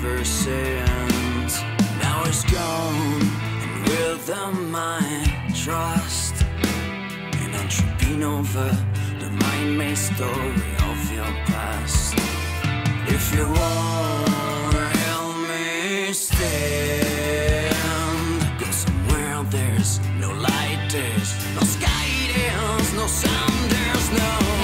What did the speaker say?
never sent. Now it's gone, and with them I trust. And I'm tripping over the mind-made story of your past. If you wanna help me stand, go somewhere there's no light, there's no sky, there's no sound, there's no